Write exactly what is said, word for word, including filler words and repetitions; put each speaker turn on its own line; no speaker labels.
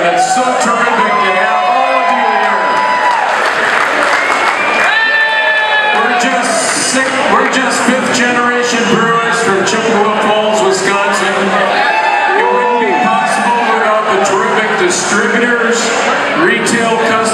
and it's so terrific to have all of you here. We're just six, we're just fifth generation brewers from Chippewa Falls, Wisconsin. It wouldn't be possible without the terrific distributors, retail customers,